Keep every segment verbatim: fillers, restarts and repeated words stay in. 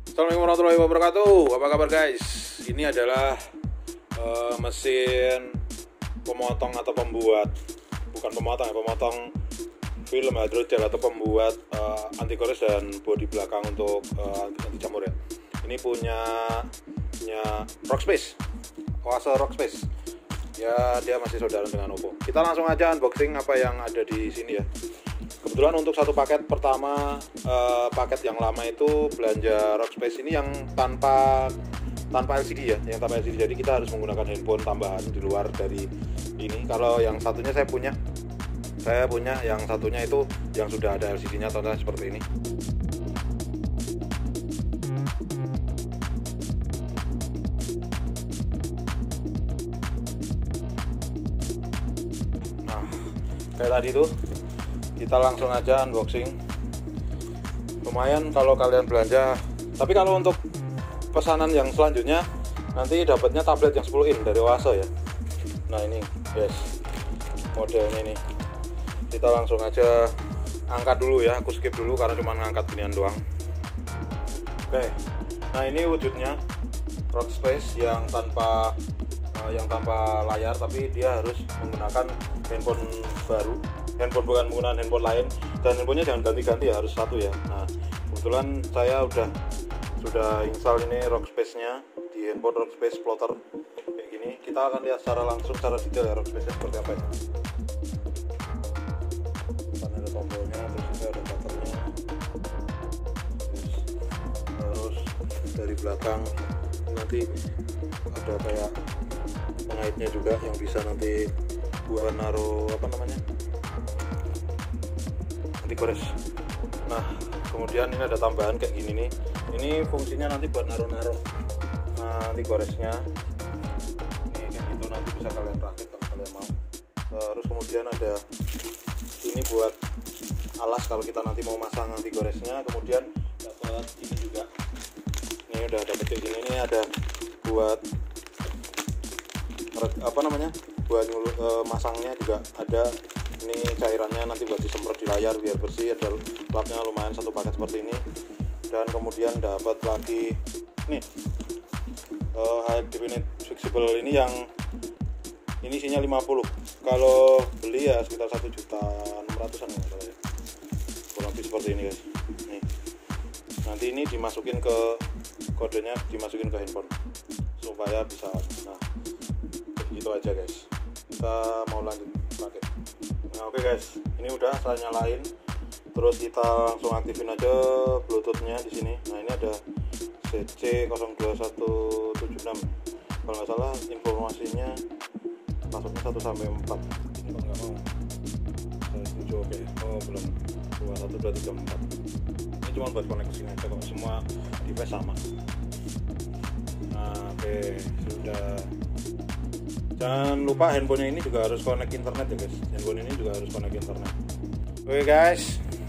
Assalamualaikum warahmatullahi wabarakatuh. Apa kabar guys? Ini adalah uh, mesin pemotong atau pembuat, bukan pemotong ya, pemotong film hidrogel atau pembuat uh, anti gores dan bodi belakang untuk uh, anti jamur ya. Ini punya punya Rockspace, Oase Rockspace. Ya, dia masih saudara dengan Oppo. Kita langsung aja unboxing apa yang ada di sini ya. Kebetulan untuk satu paket pertama, eh, paket yang lama itu belanja Rockspace ini yang tanpa tanpa L C D ya, yang tanpa L C D. Jadi kita harus menggunakan handphone tambahan di luar dari ini. Kalau yang satunya saya punya, saya punya yang satunya itu yang sudah ada L C D-nya, contohnya seperti ini. Nah, kayak tadi tuh. Kita langsung aja unboxing. Lumayan kalau kalian belanja. Tapi kalau untuk pesanan yang selanjutnya nanti dapatnya tablet yang sepuluh in dari Oase ya. Nah ini guys, modelnya ini. Kita langsung aja angkat dulu ya. Aku skip dulu karena cuma ngangkat ginian doang. Oke. Nah ini wujudnya Rockspace yang tanpa uh, yang tanpa layar, tapi dia harus menggunakan handphone baru. Handphone bukan menggunakan handphone lain, dan handphonenya jangan ganti-ganti ya, harus satu ya. Nah kebetulan saya udah sudah install ini Rockspace-nya di handphone Rockspace Plotter kayak gini. Kita akan lihat secara langsung, secara detail ya Rockspace-nya seperti apa ya. Kan ada tombolnya, terus juga ada butternya, terus dari belakang nanti ada kayak pengaitnya juga yang bisa nanti buat naruh apa namanya, anti gores. Nah kemudian ini ada tambahan kayak gini nih, ini fungsinya nanti buat naruh-naruh nah, anti goresnya ini kayak gitu, nanti bisa kalian rakit kalau kalian mau. Terus kemudian ada ini buat alas kalau kita nanti mau masang anti goresnya. Kemudian dapat ini juga, ini udah dapat kayak gini, ini ada buat apa namanya, buat uh, masangnya juga ada. Ini cairannya nanti buat disemprot di layar biar bersih. Ada lapnya lumayan, satu paket seperti ini. Dan kemudian dapat lagi nih uh, high definite flexible ini yang ini isinya lima puluh. Kalau beli ya sekitar satu juta enam ratusan ya, kurang lebih seperti ini guys. Nih nanti ini dimasukin ke kodenya, dimasukin ke handphone supaya bisa. Nah gitu aja guys, kita mau lanjut pakai. Nah oke okay guys, ini udah saya nyalain, terus kita langsung aktifin aja bluetoothnya di sini. Nah ini ada C C nol dua satu tujuh enam, kalau nggak salah informasinya masuknya satu sampai empat. Ini kalau nggak mau saya setuju. Oke okay. Oh belum, dua satu dua tiga empat. Ini cuma buat koneksi aja kok, semua device sama. Nah oke okay, sudah. Jangan lupa handphonenya ini juga harus connect internet ya guys. Handphone ini juga harus connect internet. Oke okay guys,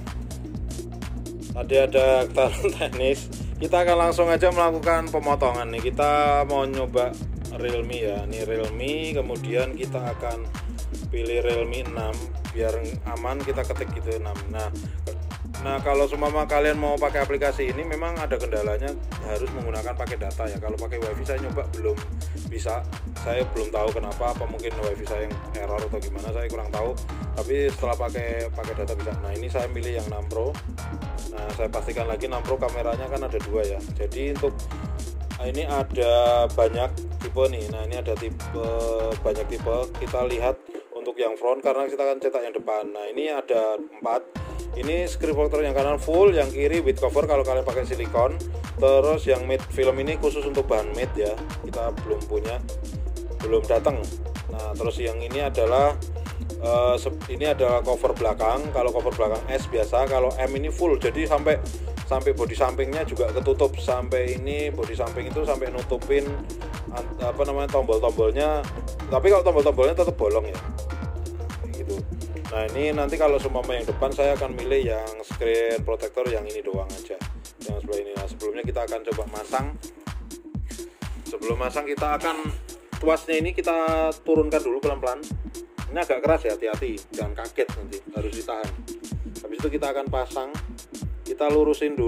tadi ada kesalahan teknis. Kita akan langsung aja melakukan pemotongan nih. Kita mau nyoba Realme ya. Ini Realme, kemudian kita akan pilih Realme enam biar aman, kita ketik gitu enam. Nah, Nah kalau seumpama kalian mau pakai aplikasi ini memang ada kendalanya, harus menggunakan pakai data ya. Kalau pakai wifi saya nyoba belum bisa, saya belum tahu kenapa, apa mungkin wifi saya yang error atau gimana, saya kurang tahu. Tapi setelah pakai pakai data bisa. Nah ini saya milih yang enam Pro. Nah saya pastikan lagi enam Pro kameranya kan ada dua ya. Jadi untuk ini ada banyak tipe nih. Nah ini ada tipe banyak tipe. Kita lihat untuk yang front karena kita akan cetak yang depan. Nah ini ada empat. Ini screen protector yang kanan full, yang kiri with cover kalau kalian pakai silikon. Terus yang matte film ini khusus untuk bahan matte ya, kita belum punya, belum datang. Nah terus yang ini adalah uh, ini adalah cover belakang. Kalau cover belakang S biasa, kalau M ini full, jadi sampai sampai bodi sampingnya juga ketutup. Sampai ini bodi samping itu sampai nutupin apa namanya tombol-tombolnya. Tapi kalau tombol-tombolnya tetap bolong ya. Gitu. Nah ini nanti kalau seumpama yang depan saya akan milih yang screen protector yang ini doang aja, yang sebelah ini. Nah sebelumnya kita akan coba masang. Sebelum masang kita akan tuasnya ini kita turunkan dulu pelan-pelan. Ini agak keras ya, hati-hati, jangan kaget nanti, harus ditahan. Habis itu kita akan pasang, kita lurusin dulu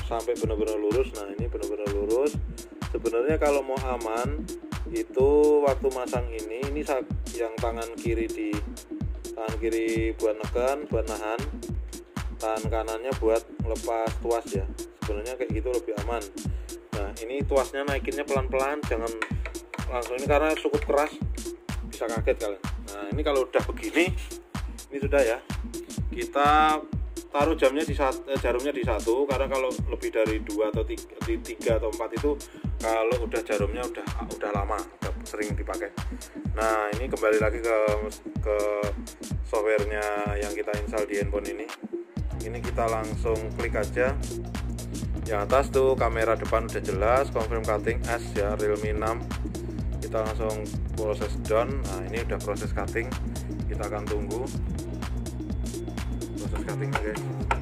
sampai benar-benar lurus. Nah ini benar-benar lurus. Sebenarnya kalau mau aman itu waktu masang ini, ini yang tangan kiri di tangan kiri buat neken, buat nahan, tangan kanannya buat lepas tuas ya. Sebenarnya kayak gitu lebih aman. Nah ini tuasnya naikinnya pelan-pelan, jangan langsung ini karena cukup keras, bisa kaget kalian. Nah ini kalau udah begini, ini sudah ya. Kita taruh jamnya di satu, eh, jarumnya di satu, karena kalau lebih dari dua atau tiga, tiga atau empat itu kalau udah jarumnya udah udah lama, udah sering dipakai. Nah ini kembali lagi ke ke softwarenya yang kita install di handphone ini. Ini kita langsung klik aja. Yang atas tuh kamera depan udah jelas, confirm cutting S ya, Realme enam. Kita langsung proses done. Nah ini udah proses cutting, kita akan tunggu proses cuttingnya guys.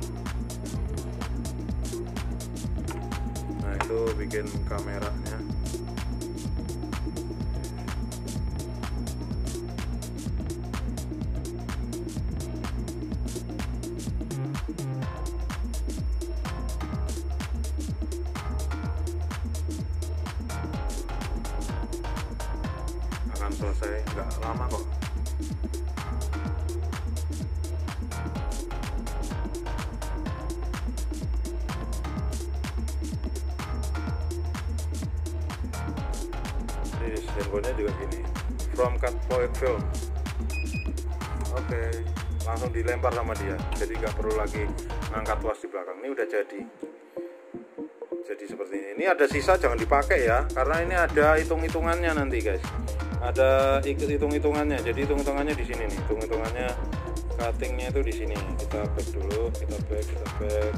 Nah itu bikin kameranya. Akan selesai nggak lama kok. Handphonenya juga gini, from cut point film. Oke, okay. Langsung dilempar sama dia, jadi nggak perlu lagi ngangkat tuas di belakang. Ini udah jadi jadi seperti ini. Ini ada sisa jangan dipakai ya, karena ini ada hitung-hitungannya nanti guys, ada hitung-hitungannya. Jadi hitung-hitungannya di sini nih, hitung-hitungannya cuttingnya itu di sini. Kita back dulu, kita back, kita back.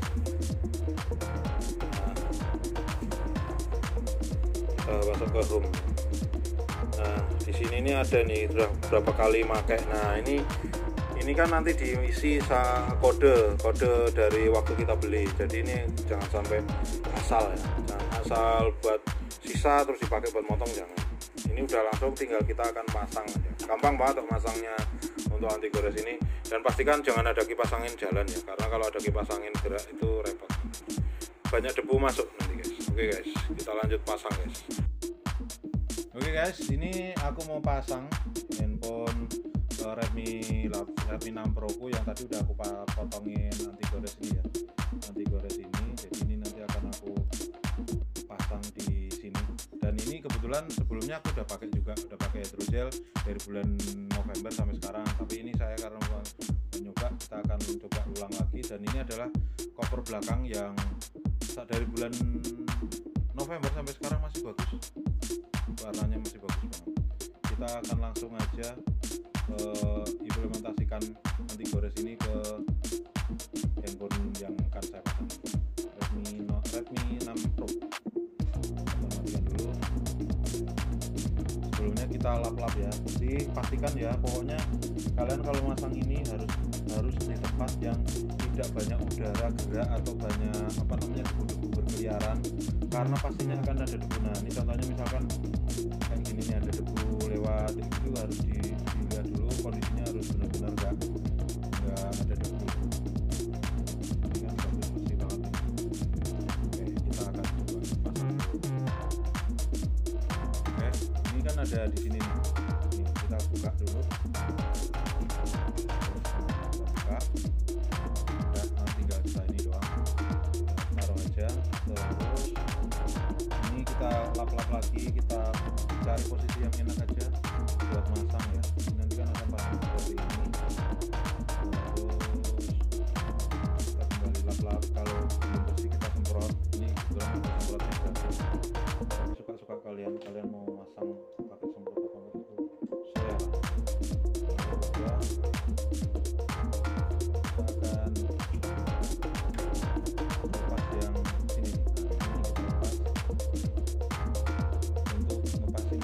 Nah, kita masuk ke home. Nah di sini ini ada nih sudah berapa kali pakai. Nah ini ini kan nanti diisi kode kode dari waktu kita beli. Jadi ini jangan sampai asal ya, jangan asal buat sisa terus dipakai buat motong, jangan. Ini udah langsung tinggal kita akan pasang aja. Gampang banget masangnya untuk anti gores ini. Dan pastikan jangan ada kipas angin jalan ya, karena kalau ada kipas angin gerak itu repot, banyak debu masuk nanti guys. Oke guys, kita lanjut pasang guys. Oke guys, ini aku mau pasang handphone uh, Redmi Redmi enam Pro ku yang tadi udah aku potongin anti gores ini ya, anti gores ini. Jadi ini nanti akan aku pasang di sini. Dan ini kebetulan sebelumnya aku udah pakai juga, udah pakai hydrogel dari bulan November sampai sekarang. Tapi ini saya karena mau nyoba, kita akan coba ulang lagi. Dan ini adalah cover belakang yang dari bulan November sampai sekarang masih bagus, warnanya masih bagus banget. Kita akan langsung aja uh, implementasikan anti gores ini ke handphone yang akan saya pasang, Redmi no, Redmi enam Pro. Kita matikan dulu. Sebelumnya kita lap-lap ya, jadi pastikan ya, pokoknya kalian kalau masang ini harus harus di tempat yang tidak banyak udara gerak atau banyak apa namanya debu-debu berkeliaran, karena pastinya akan ada debu. Nah ini contohnya misalkan kayak gini nih, ada debu lewat, itu harus di, dilihat dulu kondisinya, harus benar-benar enggak enggak ada debu. Ini kan bagus, bersih banget nih. Oke, kita akan coba pasang. Oke, ini kan ada di sini nih. Ini kita buka dulu. Buka. Udah, nah tinggal kita ini doang. Kita taruh aja. Terus ini kita lap-lap lagi, kita cari posisi yang enak aja buat masang ya. Nanti kan akan pasang seperti ini. Terus kita kembali lap-lap. Kalau belum bersih kita semprot. Ini kebetulan ada semprotnya gratis. Tapi suka-suka kalian, kalian mau masang pakai semprot apa enggak itu selera. Ya. Kita akan lepas yang sini. Nah, ini kita lepas untuk ngepasin.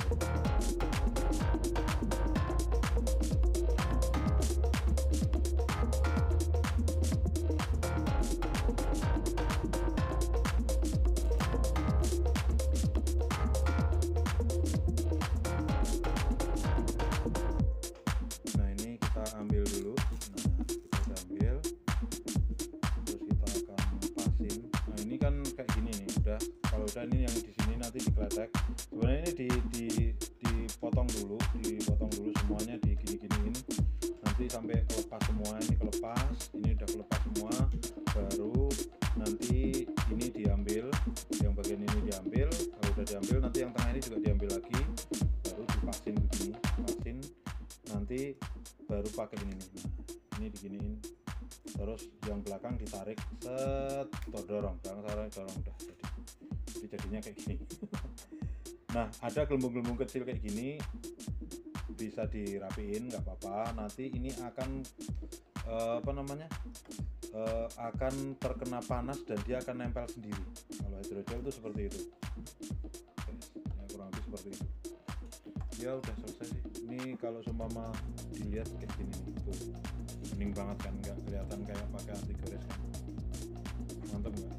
Kalau udah ini yang di sini nanti dikletek. Sebenarnya ini di, di dipotong dulu, dipotong dulu semuanya, di gini-giniin nanti sampai kelepas semua. Ini kelepas, ini udah kelepas semua, baru nanti ini diambil, yang bagian ini diambil. Kalau udah diambil nanti yang tengah ini juga diambil lagi, baru dipasin begini, pasin, nanti baru pakai ini nih. Nah, ini diginiin, terus yang belakang ditarik, set, dorong, belakang tarik, dorong, udah jadi. Jadi jadinya kayak gini. Nah, ada gelembung-gelembung kecil kayak gini, bisa dirapiin, nggak apa-apa. Nanti ini akan uh, apa namanya uh, akan terkena panas dan dia akan nempel sendiri. Kalau hidrogel itu seperti itu. Oke, ya, kurang lebih seperti itu. Ya udah selesai sih. Ini kalau seumpama dilihat kayak gini nih, tuh bening banget kan, nggak kelihatan kayak pakai anti gores kan. Mantap nggak?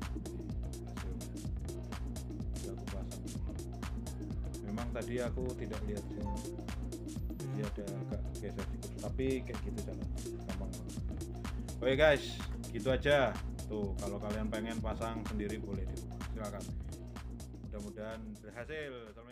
Memang tadi aku tidak lihat yang dia ada agak geser dikit, tapi kayak gitu cara gampang banget. Oke guys, gitu aja. Tuh kalau kalian pengen pasang sendiri boleh di rumah, silakan. Mudah-mudahan berhasil.